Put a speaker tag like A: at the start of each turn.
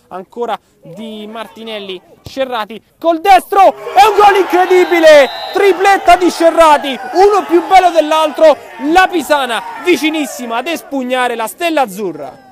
A: ancora di Martinelli. Scerrati col destro, è un gol incredibile, tripletta di Scerrati, uno più bello dell'altro, la Pisana vicinissima ad espugnare la stella azzurra.